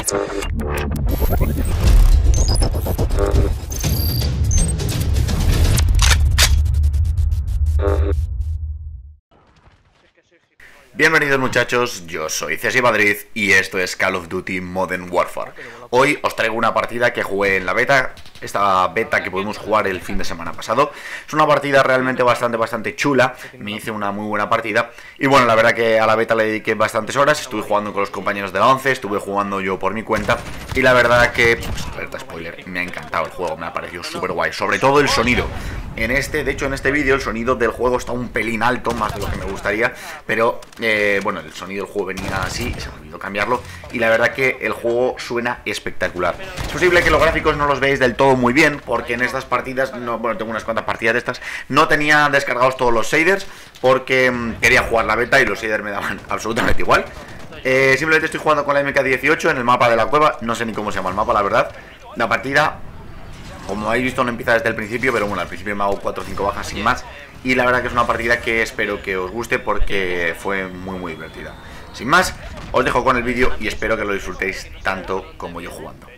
Bienvenidos muchachos, yo soy Cesi Madrid y esto es Call of Duty Modern Warfare. Hoy os traigo una partida que jugué en la beta, esta beta que pudimos jugar el fin de semana pasado. Es una partida realmente bastante chula, me hice una muy buena partida. Y bueno, la verdad que a la beta le dediqué bastantes horas, estuve jugando con los compañeros de la 11, estuve jugando yo por mi cuenta. Y la verdad que, pues alerta spoiler, me ha encantado el juego, me ha parecido súper guay, sobre todo el sonido. De hecho en este vídeo el sonido del juego está un pelín alto, más de lo que me gustaría. Pero bueno, el sonido del juego venía así, se me olvidó cambiarlo. Y la verdad que el juego suena espectacular. Es posible que los gráficos no los veáis del todo muy bien, porque en estas partidas, bueno, tengo unas cuantas partidas de estas, no tenía descargados todos los shaders, porque quería jugar la beta y los shaders me daban absolutamente igual. Simplemente estoy jugando con la MK18 en el mapa de la cueva, no sé ni cómo se llama el mapa, la verdad. La partida, como habéis visto, no empieza desde el principio, pero bueno, al principio me hago 4 o 5 bajas sin más. Y la verdad que es una partida que espero que os guste porque fue muy divertida. Sin más, os dejo con el vídeo y espero que lo disfrutéis tanto como yo jugando.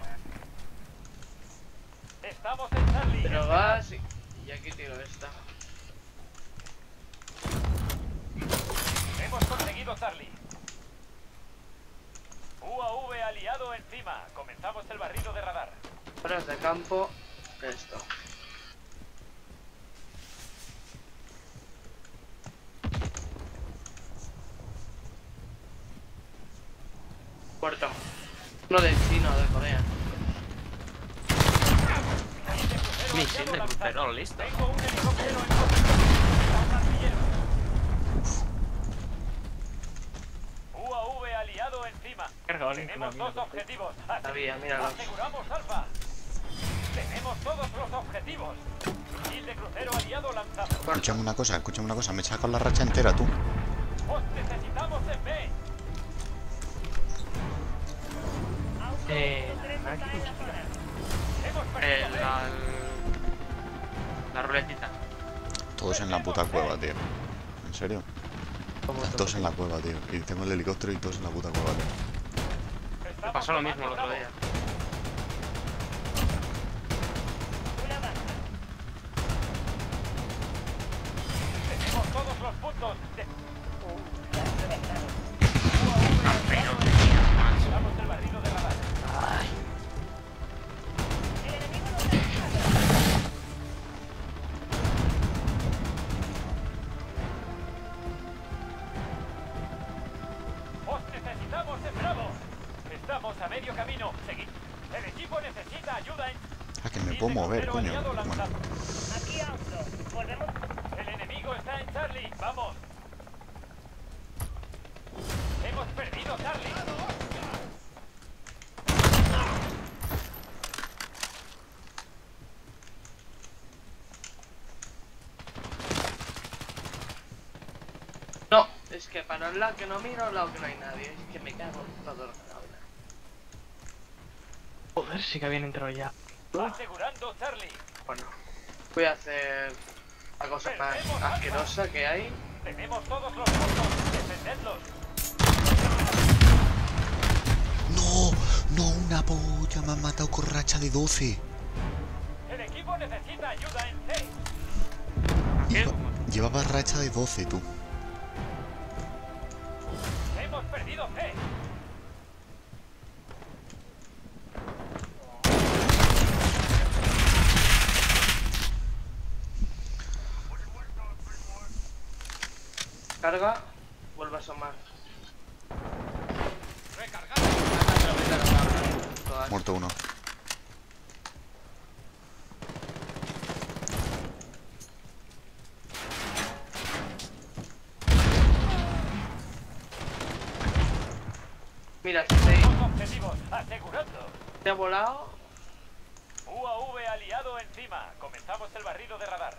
Pero vas y aquí tiro esta. Hemos conseguido Charlie. UAV aliado encima. Comenzamos el barrido de radar. Horas de campo, esto. Puerto. Uno del chino, de Corea. Misil de crucero, listo. Tengo un helicóptero en costa. Un artillero. UAV aliado encima. Tenemos dos objetivos. Sabía, míralo. Aseguramos Alfa. Tenemos todos los objetivos. Misil de crucero aliado lanzado. Escúchame una cosa, me sacas la racha entera tú. Os necesitamos en B. La ruletita. Todos en la puta cueva, tío. ¿En serio? Todos en la cueva, tío. Y tengo el helicóptero y todos en la puta cueva, tío. Me pasó lo mismo el otro día. Tenemos todos los puntos. Vamos el barrido de radar. Os necesitamos en Bravo. Estamos a medio camino. Seguid. El equipo necesita ayuda en... Ah, que me puedo mover, coño. Bueno. Aquí Auto. Volvemos. El enemigo está en Charlie. Vamos. Hemos perdido Charlie. No, es que para el lado que no miro, al lado que no hay nadie. Es que me cago en todo lo que habla. Joder, sí que habían entrado ya. Asegurando Charlie. Bueno, voy a hacer la cosa más asquerosa que hay. Tenemos todos los puntos. Defendedlos. No, una polla, me han matado con racha de 12. El equipo necesita ayuda en C. Llevaba racha de 12, tú. Hemos perdido C. Carga, vuelve a asomar. Muerto uno. Mira, Dos si objetivos. Asegurando. te ha volado. UAV aliado encima. Comenzamos el barrido de radar.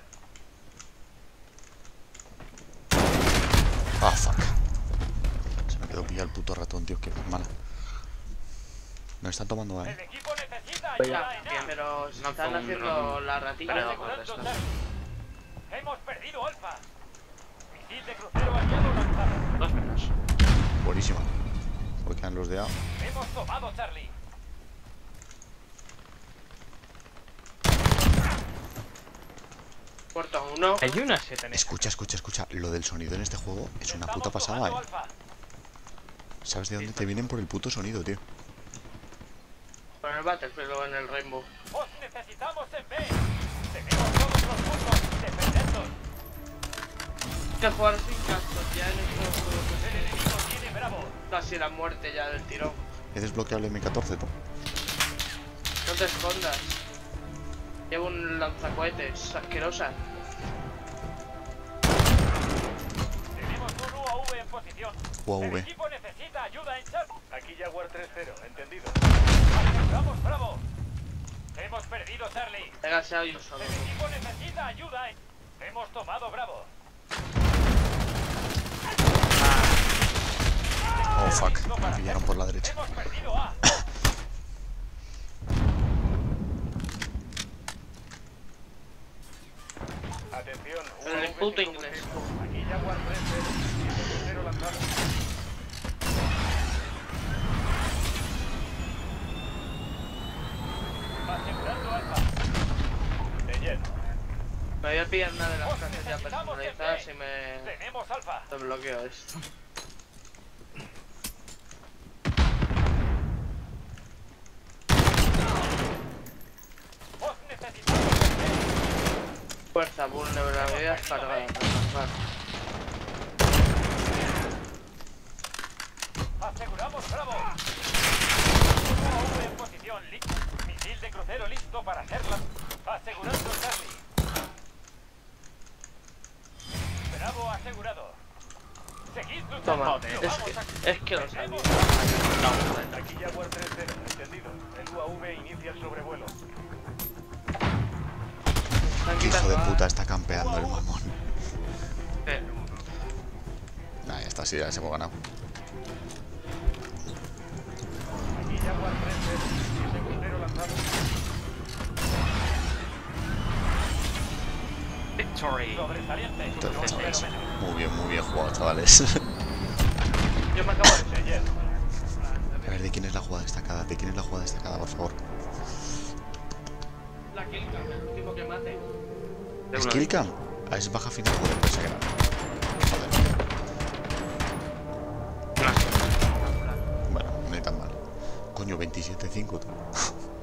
Ah, fuck. Se me quedó pillado el puto ratón, tío, que mala. Me están tomando ahí. El equipo necesita Ya, ayuda en A. pero No están fue un haciendo dron. la ratilla. Asegurando Charlie. Hemos perdido Alfa. Misil de crucero aliado lanzado. Dos menos. Buenísima. Hoy quedan los de A. Hemos tomado Charlie. Puerta 1. Hay una 7 en esa. Escucha, escucha, escucha. Lo del sonido en este juego es una puta Estamos pasada, tomando Alfa. ¿Sabes de dónde te vienen por el puto sonido, tío? Con el Battlefield o en el Rainbow. Os necesitamos en B. Tenemos todos los puntos. Defendedlos. Que jugar sin cascos ya en estos juegos. El enemigo tiene Bravo. Casi la muerte ya del tirón. He desbloqueado el M14, tú. No te escondas. Llevo un lanzacohetes asquerosa. Tenemos un UAV en posición. UAV. El equipo necesita ayuda en chat. Aquí Jaguar 3-0, entendido. Aseguramos Bravo. Hemos perdido Charlie. Venga, sea yo solo. El equipo necesita ayuda en... Hemos tomado Bravo. Oh, fuck. Me pillaron por la derecha. Hemos perdido A. Atención, El puto inglés. Aquí Jaguar 3-0, 7-0 lanzado. Asegurando Alfa. De lleno. Me voy a pillar una de las clases ya personalizadas y me Tenemos Alfa. bloqueo esto. Os necesitamos en B. Fuerza, vulnerabilidad cargada. Relanzar. Aseguramos Bravo. UAV en posición. Misil de crucero listo para ser lanzado. Asegurando Charlie. Bravo asegurado. Seguid luchando. Toma, Lo vamos a- es que lo sabía. Aquí Jaguar 3-0, entendido. El UAV inicia el sobrevuelo. ¿Qué hijo de puta está campeando el mamón? Pero, Nah, ya está, sí, ya se hemos ganado. Aquí Jaguar 3-0, misil de crucero lanzado. Victory. Sobresaliente. Entonces, muy bien jugado, chavales. yo me acabo de... De lleno. A ver, ¿de quién es la jugada destacada? ¿De quién es la jugada destacada, por favor? La killcam, el último que mate. ¿Es Killcam? Ah, es baja final, joder, pensé que era. Joder. Bueno, no hay tan mal. Coño, 27-5, tú.